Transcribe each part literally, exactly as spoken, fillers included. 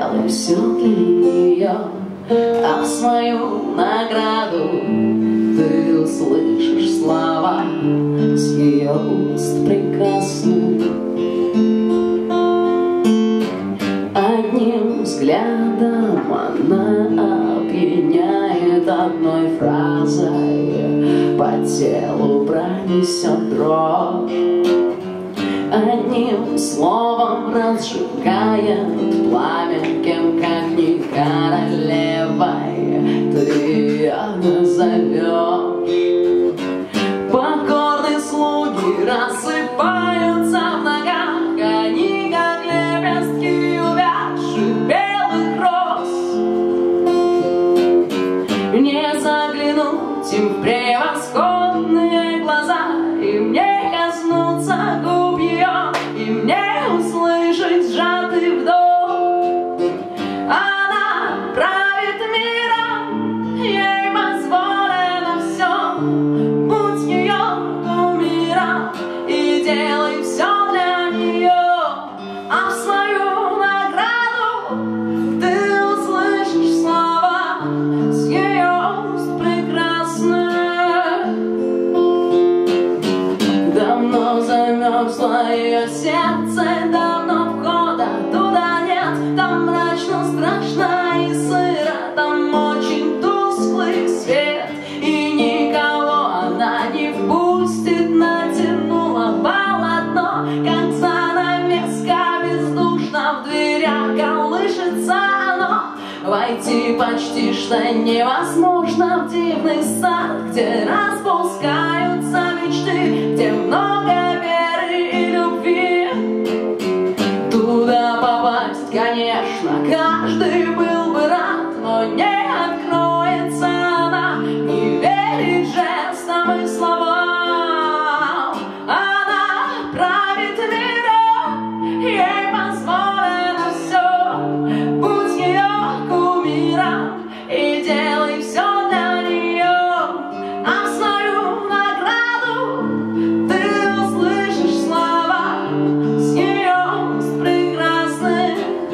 сделай все для нее, а в свою награду ты услышишь слова с ее уст прекрасных. Одним взглядом она опьяняет, одной фразой по телу пронесет дрожь, одним словом разжигает пламя, кем как ни королевой ты ее назовешь. Покорные слуги рассыпаются в ногах, они как лепестки увядших белых роз. Не заглянуть им в превосходные глаза, им не коснуться губ ее, им не услышать сжатый вдох. Она правит миром, ей позволено все, будь ее кумиром и делай все для нее, а в свою награду ты услышишь слова с ее уст прекрасных. Давно замерзло ее сердце, давно входа туда нет, там мрачно, страшно и сыро, там очень тусклый свет, и никого она не впустит. Натянула полотно, как занавеска, бездушно в дверях колышется оно. Войти почти что невозможно в дивный сад, где распускаются мечты, где много веры и любви. Туда попасть, конечно, каждый был бы рад, но не откроется она, не верит жестам и словам. Она правит миром, ей позволено все, будь ее кумиром и делай все для нее, а в свою награду ты услышишь слова с ее уст прекрасных.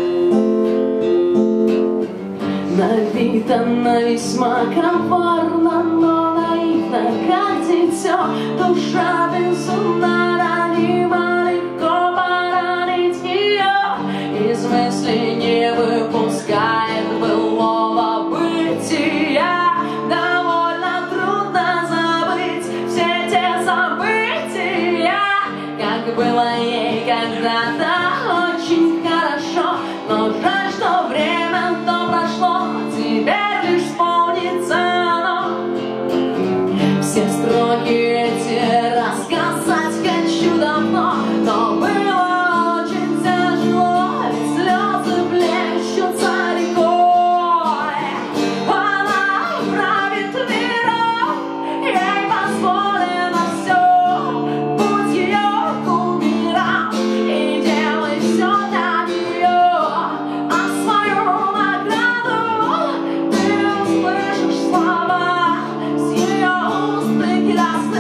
На вид она весьма коварна, но наивна, как дитё, душа безумна, ранима, легко поранить ее, из мысли не выпускает былого бытия. Довольно трудно забыть все те события, как было ей когда-то очень хорошо, но жаль, что время то прошло, теперь лишь вспомнится оно. Все строки эти рассказать хочу давно, но было очень тяжело, ведь слезы плещутся рекой. Она правит миром, ей позволено все, будь ее кумиром и делай все для нее, а свою награду ты услышишь слова с ее уст прекрасных.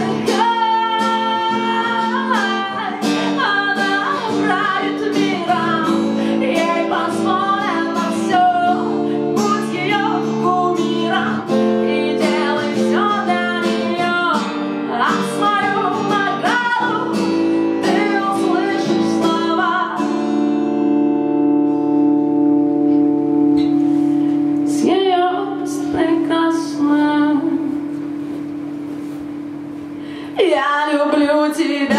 Она правит миром, ей позволено все, будь ее кумиром и делай все для нее, а свою награду ты услышишь слова с ее уст прекрасных. Я люблю тебя.